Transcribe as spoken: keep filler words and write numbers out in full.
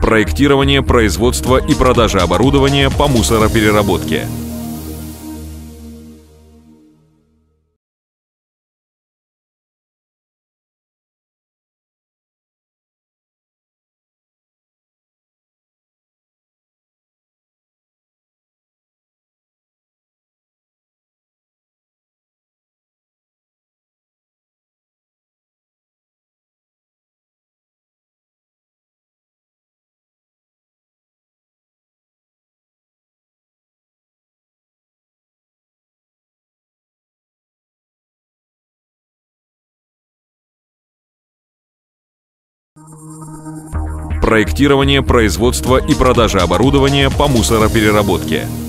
Проектирование, производство и продажа оборудования по мусоропереработке. Проектирование, производство и продажа оборудования по мусоропереработке.